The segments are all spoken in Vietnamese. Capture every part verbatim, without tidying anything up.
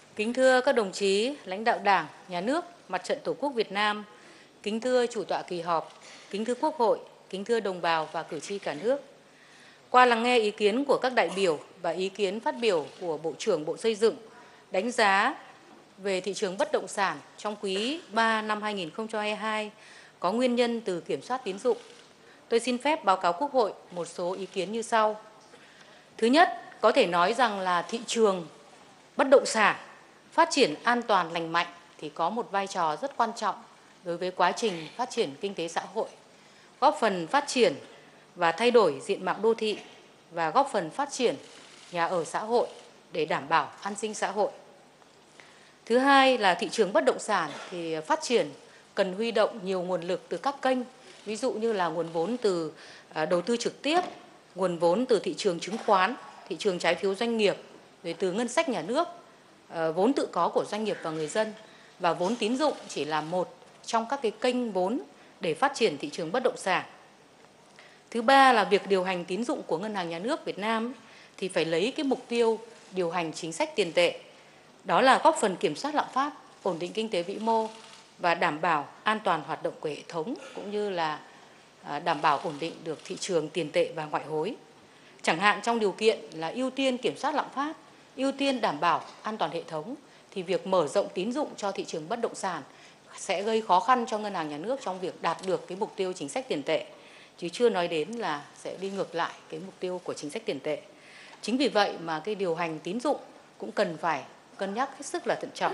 Kính thưa các đồng chí, lãnh đạo Đảng, Nhà nước, Mặt trận Tổ quốc Việt Nam, kính thưa chủ tọa kỳ họp, kính thưa Quốc hội, kính thưa đồng bào và cử tri cả nước. Qua lắng nghe ý kiến của các đại biểu và ý kiến phát biểu của Bộ trưởng Bộ Xây dựng, đánh giá về thị trường bất động sản trong quý ba năm hai nghìn không trăm hai mươi hai có nguyên nhân từ kiểm soát tín dụng, tôi xin phép báo cáo Quốc hội một số ý kiến như sau. Thứ nhất, có thể nói rằng là thị trường bất động sản phát triển an toàn lành mạnh thì có một vai trò rất quan trọng đối với quá trình phát triển kinh tế xã hội, góp phần phát triển và thay đổi diện mạo đô thị và góp phần phát triển nhà ở xã hội để đảm bảo an sinh xã hội. Thứ hai là thị trường bất động sản thì phát triển cần huy động nhiều nguồn lực từ các kênh, ví dụ như là nguồn vốn từ đầu tư trực tiếp, nguồn vốn từ thị trường chứng khoán, thị trường trái phiếu doanh nghiệp, rồi từ ngân sách nhà nước, vốn tự có của doanh nghiệp và người dân, và vốn tín dụng chỉ là một trong các cái kênh vốn để phát triển thị trường bất động sản. Thứ ba là việc điều hành tín dụng của Ngân hàng Nhà nước Việt Nam thì phải lấy cái mục tiêu điều hành chính sách tiền tệ, đó là góp phần kiểm soát lạm phát, ổn định kinh tế vĩ mô và đảm bảo an toàn hoạt động của hệ thống, cũng như là đảm bảo ổn định được thị trường tiền tệ và ngoại hối. Chẳng hạn trong điều kiện là ưu tiên kiểm soát lạm phát, ưu tiên đảm bảo an toàn hệ thống, thì việc mở rộng tín dụng cho thị trường bất động sản sẽ gây khó khăn cho Ngân hàng Nhà nước trong việc đạt được cái mục tiêu chính sách tiền tệ, chứ chưa nói đến là sẽ đi ngược lại cái mục tiêu của chính sách tiền tệ. Chính vì vậy mà cái điều hành tín dụng cũng cần phải cân nhắc hết sức là thận trọng.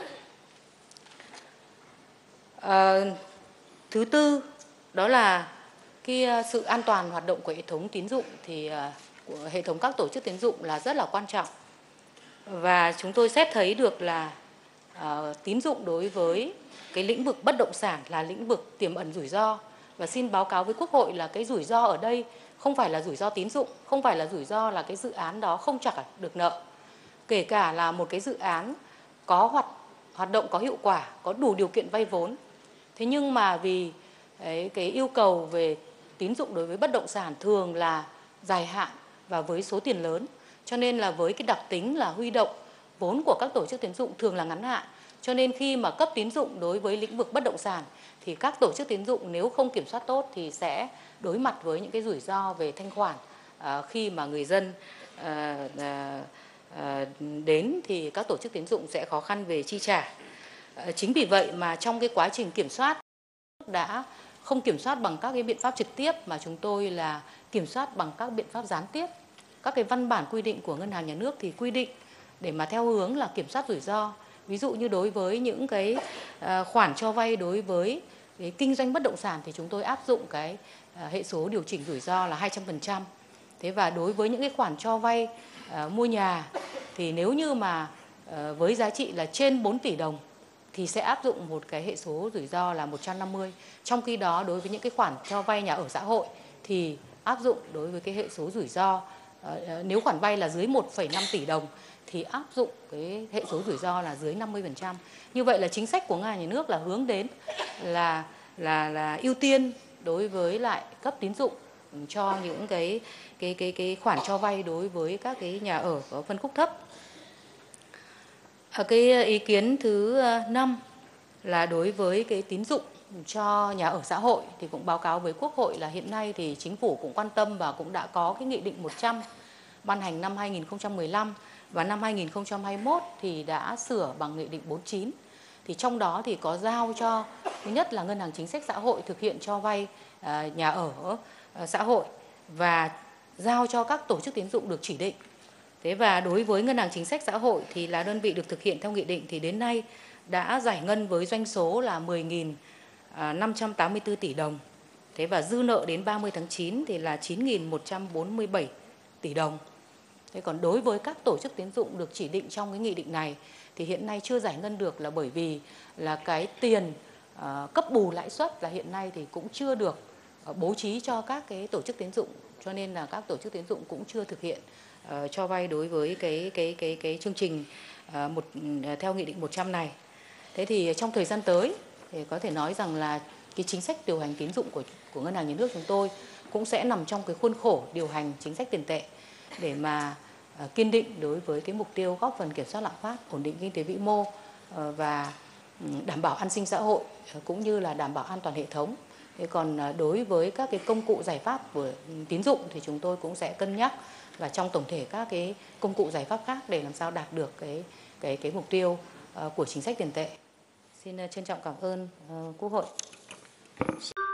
À, thứ tư, đó là cái sự an toàn hoạt động của hệ thống tín dụng thì của hệ thống các tổ chức tín dụng là rất là quan trọng. Và chúng tôi xét thấy được là uh, tín dụng đối với cái lĩnh vực bất động sản là lĩnh vực tiềm ẩn rủi ro. Và xin báo cáo với Quốc hội là cái rủi ro ở đây không phải là rủi ro tín dụng, không phải là rủi ro là cái dự án đó không trả được nợ. Kể cả là một cái dự án có hoạt, hoạt động có hiệu quả, có đủ điều kiện vay vốn. Thế nhưng mà vì ấy, cái yêu cầu về tín dụng đối với bất động sản thường là dài hạn và với số tiền lớn, cho nên là với cái đặc tính là huy động vốn của các tổ chức tín dụng thường là ngắn hạn, cho nên khi mà cấp tín dụng đối với lĩnh vực bất động sản thì các tổ chức tín dụng nếu không kiểm soát tốt thì sẽ đối mặt với những cái rủi ro về thanh khoản. À, khi mà người dân à, à, à, đến thì các tổ chức tín dụng sẽ khó khăn về chi trả. À, chính vì vậy mà trong cái quá trình kiểm soát đã không kiểm soát bằng các cái biện pháp trực tiếp, mà chúng tôi là kiểm soát bằng các biện pháp gián tiếp. Các cái văn bản quy định của Ngân hàng Nhà nước thì quy định để mà theo hướng là kiểm soát rủi ro. Ví dụ như đối với những cái khoản cho vay đối với cái kinh doanh bất động sản thì chúng tôi áp dụng cái hệ số điều chỉnh rủi ro là hai trăm phần trăm. Thế và đối với những cái khoản cho vay uh, mua nhà thì nếu như mà uh, với giá trị là trên bốn tỷ đồng thì sẽ áp dụng một cái hệ số rủi ro là một trăm năm mươi. Trong khi đó đối với những cái khoản cho vay nhà ở xã hội thì áp dụng đối với cái hệ số rủi ro, nếu khoản vay là dưới một phẩy năm tỷ đồng thì áp dụng cái hệ số rủi ro là dưới năm mươi phần trăm. Như vậy là chính sách của Ngân hàng Nhà nước là hướng đến là là là ưu tiên đối với lại cấp tín dụng cho những cái cái cái cái khoản cho vay đối với các cái nhà ở có phân khúc thấp. Ở cái ý kiến thứ năm là đối với cái tín dụng cho nhà ở xã hội thì cũng báo cáo với Quốc hội là hiện nay thì Chính phủ cũng quan tâm và cũng đã có cái nghị định một trăm ban hành năm hai nghìn không trăm mười lăm, và năm hai nghìn không trăm hai mươi mốt thì đã sửa bằng nghị định bốn mươi chín. Thì trong đó thì có giao cho thứ nhất là Ngân hàng Chính sách Xã hội thực hiện cho vay nhà ở xã hội và giao cho các tổ chức tín dụng được chỉ định. Thế và đối với Ngân hàng Chính sách Xã hội thì là đơn vị được thực hiện theo nghị định thì đến nay đã giải ngân với doanh số là mười nghìn năm trăm tám mươi tư tỷ đồng. Thế và dư nợ đến ba mươi tháng chín thì là chín nghìn một trăm bốn mươi bảy tỷ đồng. Thế còn đối với các tổ chức tín dụng được chỉ định trong cái nghị định này thì hiện nay chưa giải ngân được là bởi vì là cái tiền uh, cấp bù lãi suất là hiện nay thì cũng chưa được uh, bố trí cho các cái tổ chức tín dụng, cho nên là các tổ chức tín dụng cũng chưa thực hiện uh, cho vay đối với cái cái cái cái chương trình uh, một uh, theo nghị định một trăm này. Thế thì trong thời gian tới thì có thể nói rằng là cái chính sách điều hành tín dụng của của Ngân hàng Nhà nước chúng tôi cũng sẽ nằm trong cái khuôn khổ điều hành chính sách tiền tệ để mà kiên định đối với cái mục tiêu góp phần kiểm soát lạm phát, ổn định kinh tế vĩ mô và đảm bảo an sinh xã hội cũng như là đảm bảo an toàn hệ thống. Thế còn đối với các cái công cụ giải pháp của tín dụng thì chúng tôi cũng sẽ cân nhắc và trong tổng thể các cái công cụ giải pháp khác để làm sao đạt được cái cái cái mục tiêu của chính sách tiền tệ. Xin trân trọng cảm ơn Quốc hội.